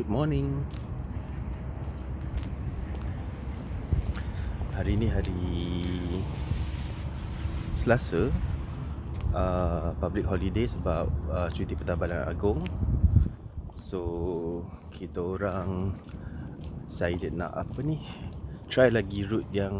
morning. Hari ni hari Selasa, public holiday sebab cuti Pertabalan Agong. So kita orang decided nak try lagi route yang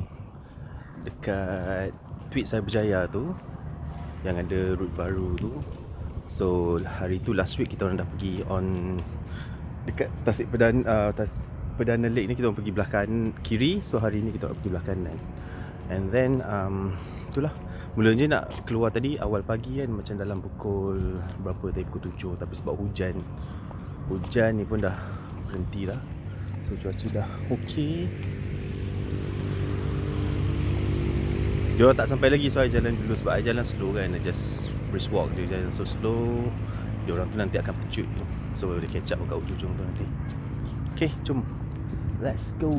dekat Tweed Cyberjaya tu, yang ada route baru tu. So hari tu last week kita orang dah pergi on dekat Tasik Perdana Lake ni, kita orang pergi belah kiri. So hari ni kita orang pergi belah kanan. And then itulah, mulanya nak keluar tadi awal pagi kan, macam dalam pukul berapa tadi, pukul 7. Tapi sebab hujan ni pun dah berhenti lah. So cuaca dah okey. Dia orang tak sampai lagi, so I jalan dulu sebab I jalan slow kan. I just brisk walk je, jalan so slow. Dia orang tu nanti akan pecut, so boleh catch up kat ujung tu nanti. Okay, jom, let's go.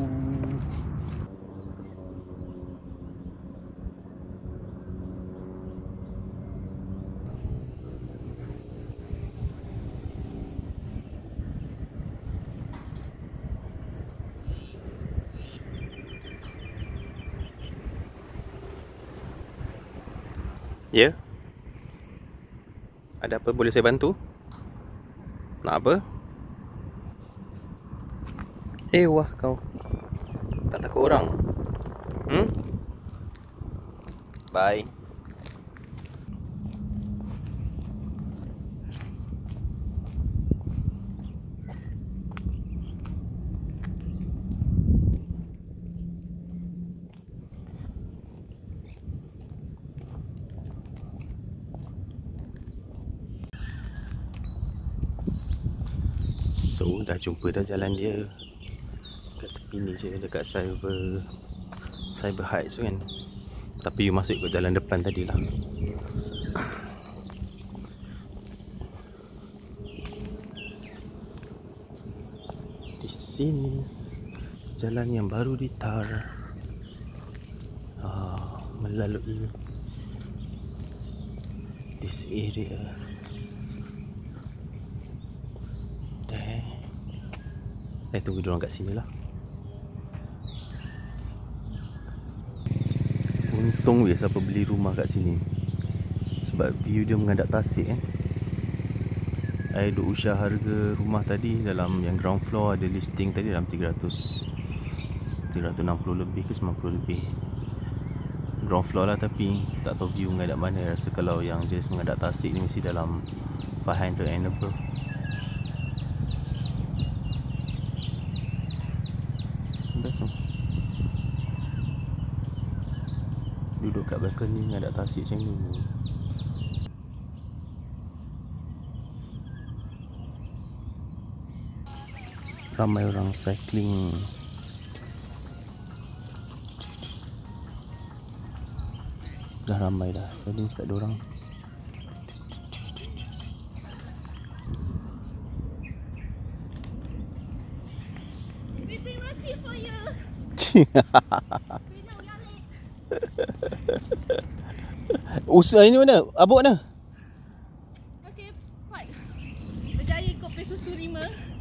Ya? Ada apa boleh saya bantu? Nak apa? Wah kau. Tak takut orang? Bye. So dah jumpa dah jalan dia kat tepi ni je, dekat Cyber Heights kan. Tapi you masuk ke jalan depan tadi lah. Di sini jalan yang baru ditar, melalui this area. Tunggu diorang kat sini lah. Untung siapa beli rumah kat sini, sebab view dia menghadap tasik kan. I duk usyah harga rumah tadi, dalam yang ground floor ada listing tadi dalam 360 lebih ke 90 lebih. Ground floor lah, tapi tak tahu view menghadap mana. Rasa kalau yang just menghadap tasik ni mesti dalam 500 and above. Duduk kat balcony ni ada tasik macam ni. Ramai orang cycling. Dah ramai dah. Tadi tak ada orang. Usaha ini mana? Abuk mana? Okey, Pak. Berjaya kopi susu 5.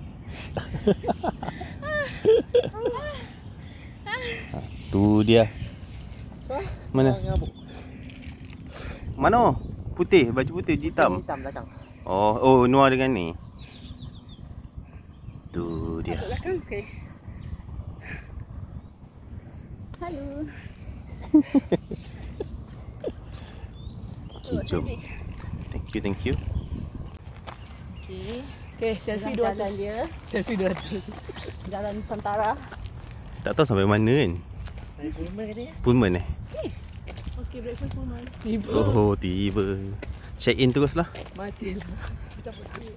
Tu dia. Mana? Mana? Putih, baju putih, hitam. Hitam belakang. Oh, Noah dengan ni. Tu dia. Belakang sekali. Halo. Okay, jom. Thank you. Okay, selfie 200. Jalan dia. Selfie 200. Jalan Nusantara. Tak tahu sampai mana kan. Pullman katanya. Pullman Okay, breakfast Pullman. Oh, tiba. Check in terus lah. Matilah. Kita pergi.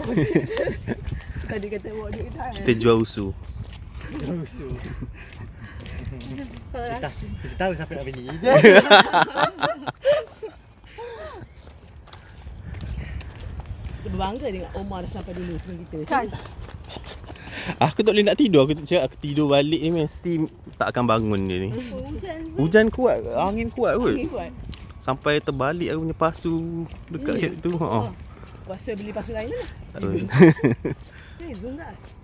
Tadi kata bawa duit dah. Kita jual usu. Kita tahu siapa nak beli. Kita berbangga dengan Omar dah sampai dulu sebelum kita. Kan? Aku tak boleh nak tidur. Aku cakap aku tidur balik ni mesti tak akan bangun dia ni. Hujan kuat, angin kuat kot. Sampai terbalik aku punya pasu dekat tu. Puasa beli pasu lain lah. Tak tahu. Zoom dah.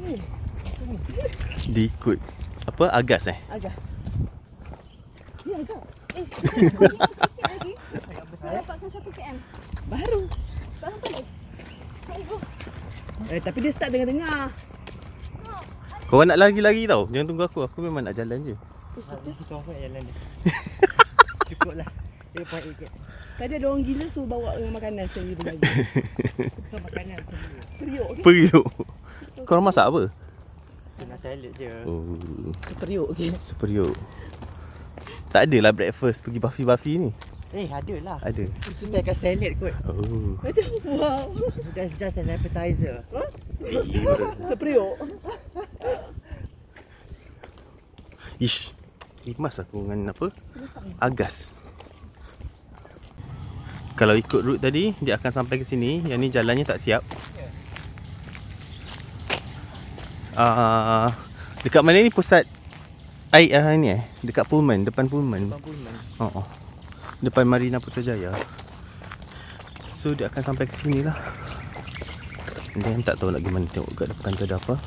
Diikut apa? Agas Agak. Ya agak. Lagi. Saya dapatkan 1 km. Baru. Sekarang tak boleh. Tapi dia start tengah-tengah. Korang nak lari-lari tau. Jangan tunggu aku. Aku memang nak jalan je. Kita orang nak jalan dia. Cukup lah. 8 km. Tadi ada orang gila suruh bawa makanan sekali bagi. So makanan semua. Periuk ke? Periuk. Korang masak apa? Kena salad je. Oh, Periuk ke? seperiuk. Tak adalah breakfast pergi Buffy ni. Ada lah. Ada. Itu dah kat salad kot. Oh. Macam wow. That's just an appetizer. Seperiuk. Ish. Imas aku dengan apa? Agas. Kalau ikut route tadi, dia akan sampai ke sini. Yang ni jalannya tak siap. Dekat mana ni pusat air ni dekat Pullman, depan Pullman. Oh. Depan Marina Putrajaya. So dia akan sampai ke sini lah. Dan tak tahu nak gimana, tengok kat depan tu ada apa.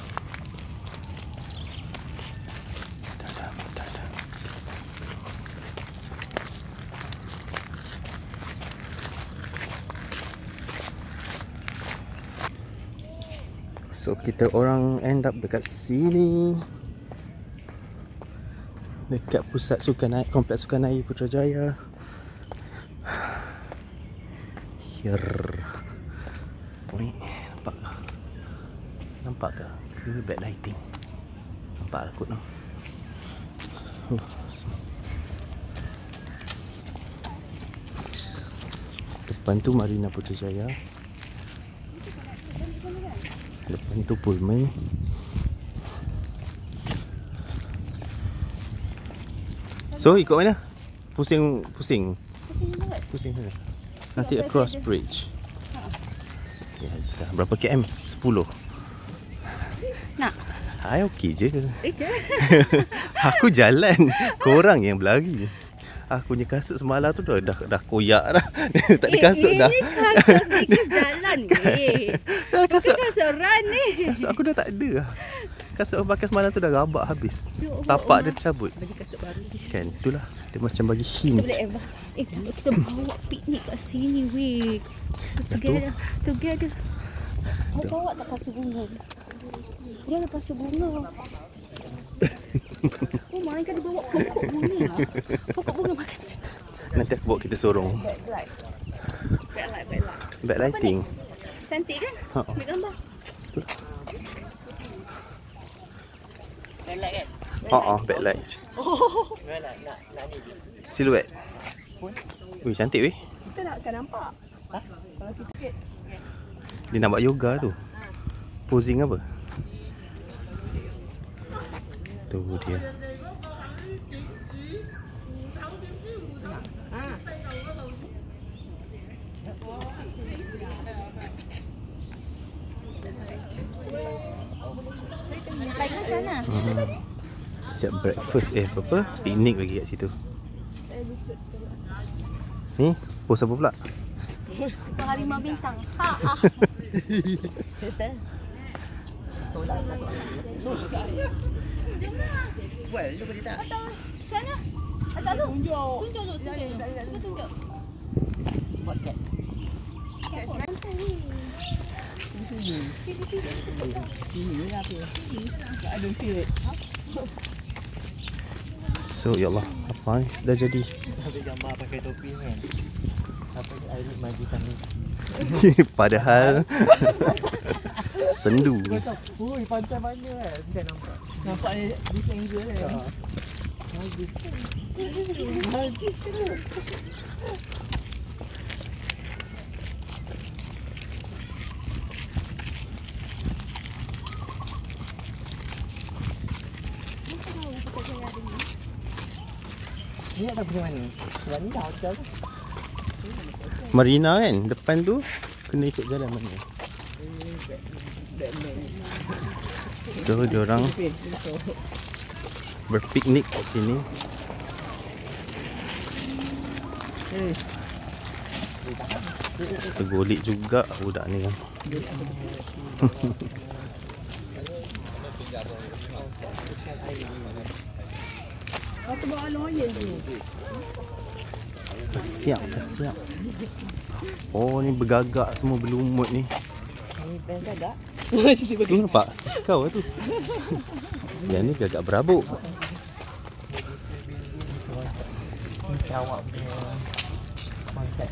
So kita orang end up dekat sini, dekat pusat sukan air, kompleks sukan air Putrajaya. Here. Ni nampak ke? Nampak ke? Ini bad lighting. Nampak lah kot no. Depan tu Marina Putrajaya. Depan tu Pullman. So ikut mana? Pusing sana. Nanti across bridge. Yes. Berapa km? 10. Nak? Hai okey je. Aku jalan, korang yang berlari. Aku punya kasut semalam tu dah koyak dah. Tak ada kasut dah. Ini kasut sedikit jalan ni. Kasut run ni. Kasut aku dah tak ada. Kasut aku pakai semalam tu dah rabak habis. Tapak dia tercabut. Bagi kasut baru. Kan, itulah. Dia macam bagi Kita hint. boleh advance. Kita bawa piknik kat sini weh. Together. Kau bawa tak kasut bunga? Dia ada kasut bunga. Oh, mainkan dia bawa pokok bunga. Pokok bunga makan. Nanti aku bawa kita sorong. Backlight. Backlighting. Cantik kan? Ambil gambar. Backlight kan? Backlight. Nak ni je. Siluet. Wih, cantik weh. Kita nak akan nampak. Kalau sikit. Dia nak buat yoga tu. Posing apa? Tu dia. Baik ke sana? Siap breakfast apa? Piknik lagi kat situ. Ni, pos apa pula? Harimau bintang. Well, lu boleh tak? Sana. Atas tu. Tunjuk. Cuba tunjuk. Podcast. So, ya Allah, apa ni? Dah jadi. Ambil gambar pakai topi kan. Apa ni? Air majikan Messi. Padahal sendu. Ui, pantai mana kan? Tidak nampak. Nampak ni di angle kan. Ni nak tahu pergi mana? Sebab ni dah hotel tu. Marina kan, depan tu kena ikut jalan mana. So, diorang berpiknik kat sini. Tergolik juga budak ni kan. Aku bawa loyal tu. Siap, siap. Oh, ni bergagak semua berlumut ni. Ni band gagak. Tu nampak? Kau lah tu. Yang ni gagak berabuk. Macam awak punya konsep.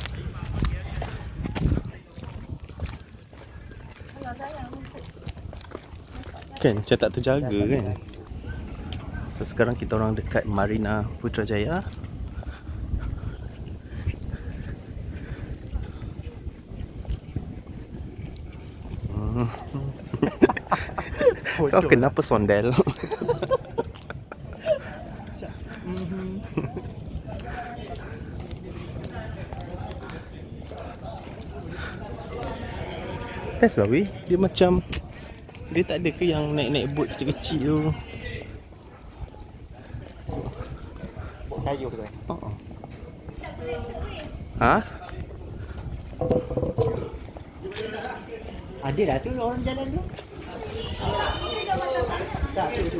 Kan, macam tak terjaga kan. So sekarang kita orang dekat Marina Putrajaya. Kau kenapa sondel? Best lah weh. Dia macam, dia tak ada ke yang naik-naik boat kecil-kecil tu. Kayu tu kan? Oh. Ha? Ada dah tu orang jalan tu. Tak tu.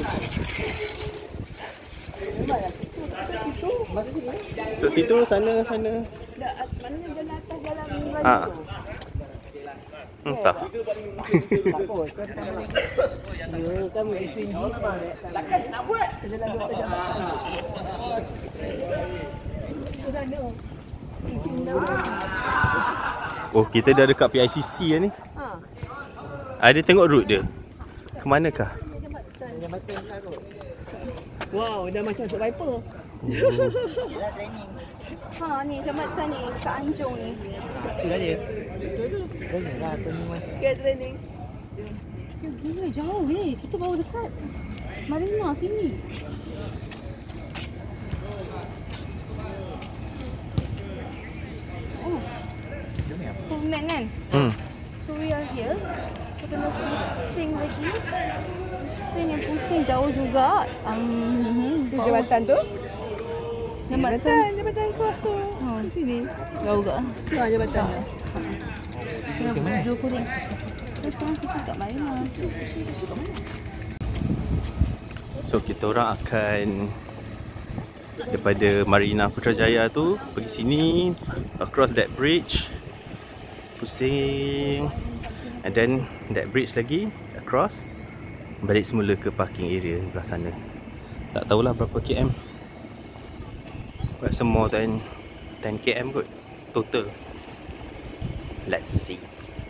So situ, sana. Mana jalan atas jalan ni Ha. Entah. Takut. Ya, kamu itu tinggi sebenarnya. Takkan nak buat. Jalan dua jambatan. Ke sana. Di sini. Oh, kita dah dekat PICC lah ni. Ha. Ada tengok route dia. Ke manakah? Jambatan Karut. Wow, dah macam survivor. Ha, ni jambatan ni kat Anjung ni. Tu dah dia. Training lah training mah. Ke training. Ya, gila jauh weh. Kita baru dekat Marina sini. Oh. Movement kan? So we are here. So kena pusing lagi. Pusing jauh juga. Di jambatan tu? Jambatan cross tu. Di sini. jauh juga. Ha, jambatan. Kena baju kuning. Terus sekarang kita kat Marina. So kita orang akan daripada Marina Putrajaya tu pergi sini, across that bridge, pusing, and then that bridge lagi across, balik semula ke parking area belah sana. Tak tahulah berapa km. Rasa more than 10 km kot total. Let's see.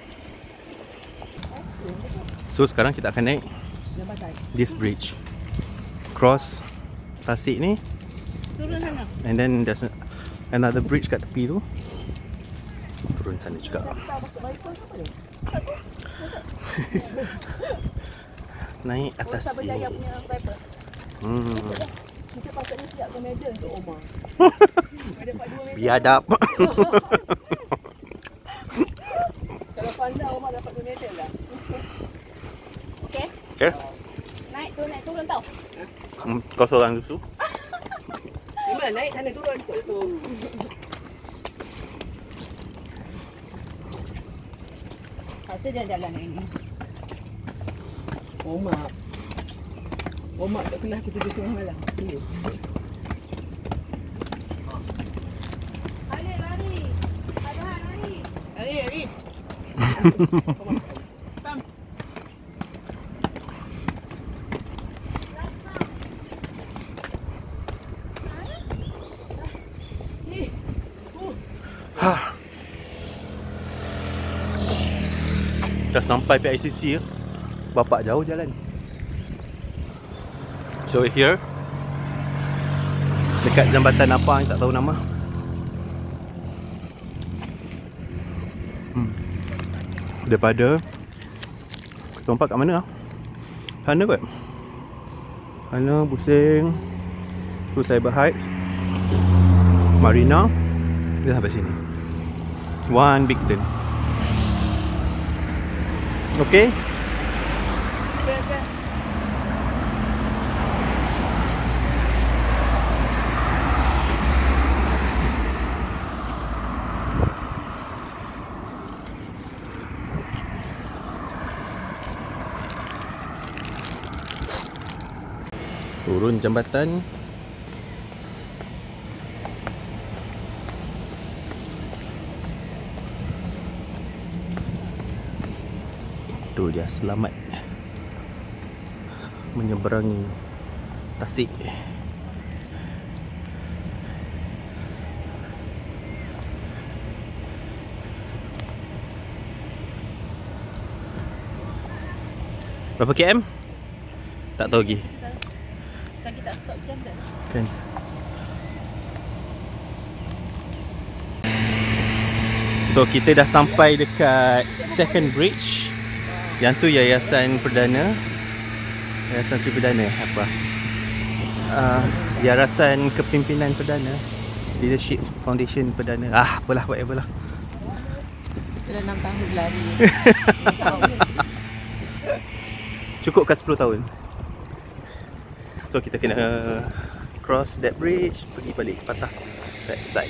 So sekarang kita akan naik this bridge, cross tasik ni, Turun sana. and then there's another bridge kat tepi tu, turun sana juga. Naik atas ni. Punya viper. Kita patutnya siapkan medal untuk Omar. Biadab. Kalau pandai Omar dapat 2 medal lah. Okey. Okay. Naik turun tau. Kau seorang dulu. Memang naik sana turun tu. Satu jalan ini. Omar tak kelas kita 7:30 malam. Ya. Lari. Abang lari. Lari. Bang. Dah sampai PICC ya. Bapak jauh jalan. So we're here dekat jambatan apa yang tak tahu nama. Daripada kita nampak kat mana lah? Sana kot. Sana pusing. Tu Cyber Heights, Marina. Dia sampai sini. One big turn. Okay. Turun jambatan. Tu dia, selamat menyeberangi Tasik. Berapa km? Tak tahu lagi. Lagi tak stop jam dah. Kan. So kita dah sampai dekat second bridge. Yang tu Yayasan Perdana. Yayasan Sri Perdana apa? Yayasan Kepimpinan Perdana. Leadership Foundation Perdana. Apalah, whatever lah. Dah 6 tahun berlari. Cukup kan 10 tahun. So kita kena cross that bridge, pergi balik patah that side.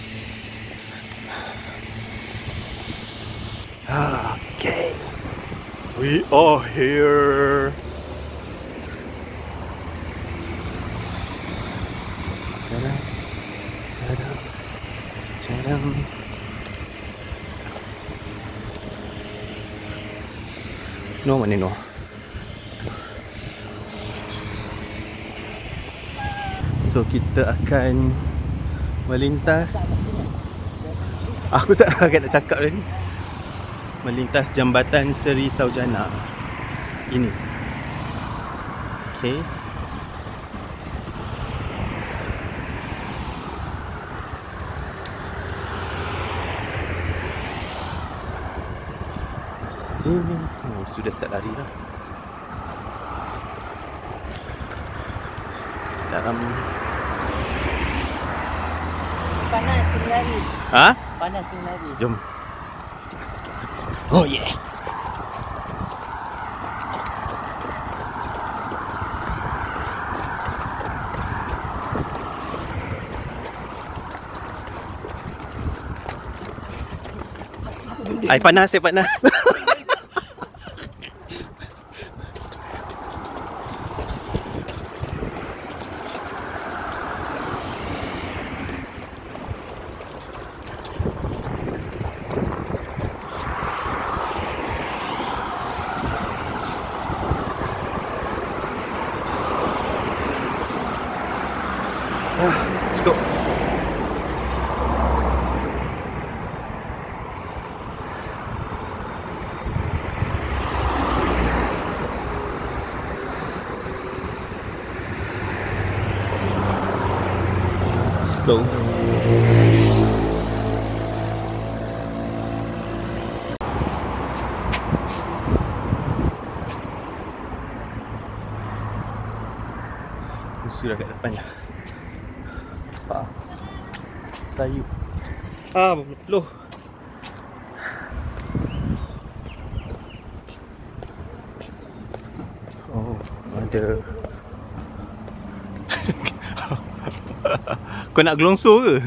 Okay, we are here. Tadam, tadam, tadam. No, mana no? So kita akan melintas. Aku tak agak nak cakap tadi. Melintas jambatan Seri Saujana ini. Okay. Sini. Sudah start lari lah. Dalam Panas kena lari. Ha? Panas kena lari. Jom. Oh yeah. Ai panas, saya panas. Let's go. Let's go. Sudah kat depannya. Sayup. Loh. Oh, ada. Kau nak gelongso ke?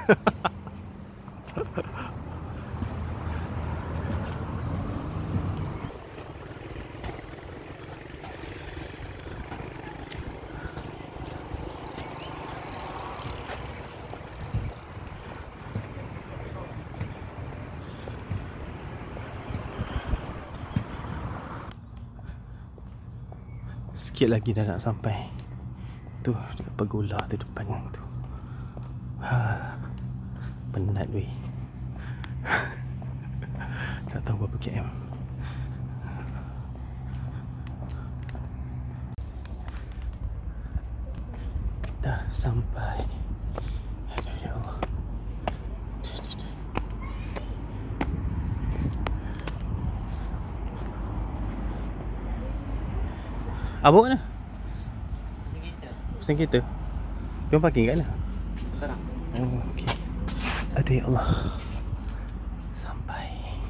Sikit lagi dah nak sampai. Tu dekat pagoda tu depan tu. Penat weh. Tak tahu berapa km. Dah sampai. Aduh ya Allah. Abang mana? Pusing kereta. Dia parking kat mana? Sekarang. Oh, okey. Aduh ya Allah. Sampai.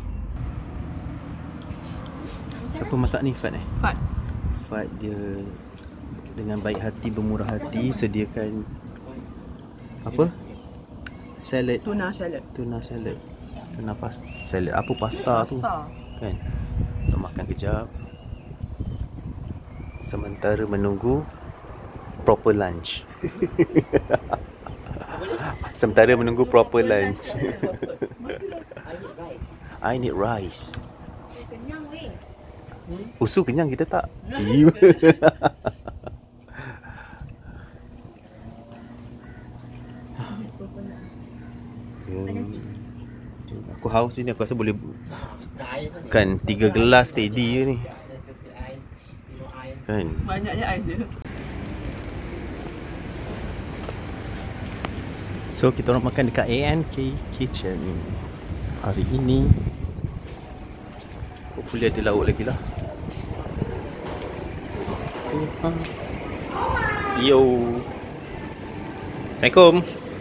Siapa masak ni? Fat Fat. Fat dia dengan baik hati, bermurah hati sediakan apa? Salad. Tuna salad. Tuna salad. Tuna salad apa pasta tu? Kan. Kita makan kejap. Sementara menunggu proper lunch. Sementara menunggu proper lunch. I need rice. Kenyang weh. Usu kenyang, kita tak. Aku haus ni, aku rasa boleh kan 3 gelas steady je ni. Kan? Banyaknya ais dia. So kita orang makan dekat ANK Kitchen hari ini. Hopefully ada lauk lagi lah. Yo. Assalamualaikum.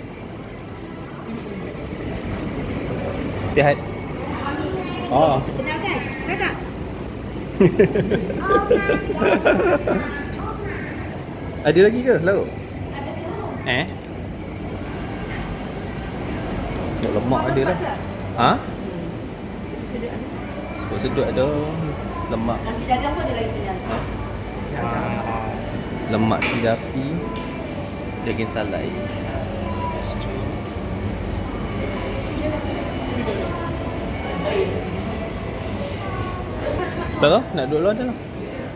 Sihat. Oh. Kenal kan? Kakak? Ada lagi ke lauk? Lemak ada lah. Ha? Sebut sedut ada. Lemak. Nasi dagang pun ada lagi kenyang. Lemak sidapi. Daging salai. Tak tahu, nak duduk luar dah lah.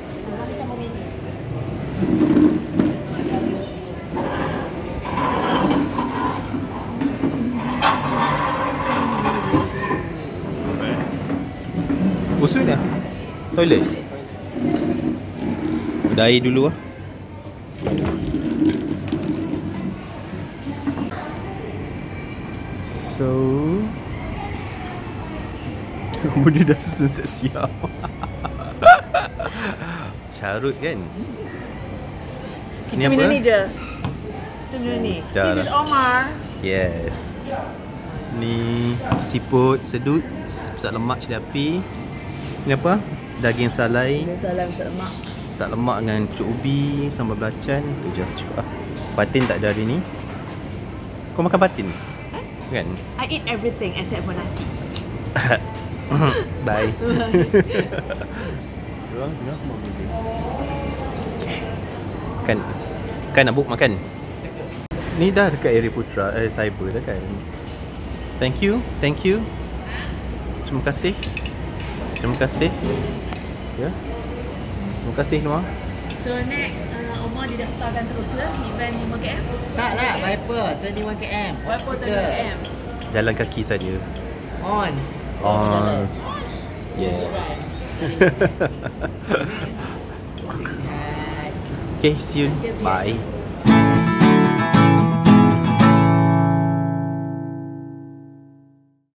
Usul ni? Toilet? Ada air dulu lah. So benda dah susun siap. Carut kan? Kita minum ni je. Kita minum ni. Dah This is lah. Omar. Yes. Ni siput sedut, sat lemak cili api. Ni apa? Daging salai, Salam lemak. sat lemak dengan cucuk ubi, sambal belacan. Tu je cukup lah. Patin tak ada hari ni. Kau makan patin? Kan? I eat everything except for nasi. Bye. Kan nak book makan? Ni dah dekat area Putra, Cyber dah kan? Thank you. Terima kasih. Ya. Terima kasih Noah. So next, Omar didaftarkan terus lah event 5km. Tak lah, Viper 21km. Wiper 30km. Jalan kaki saja. Ons. Yeah. Okay, see you. Bye.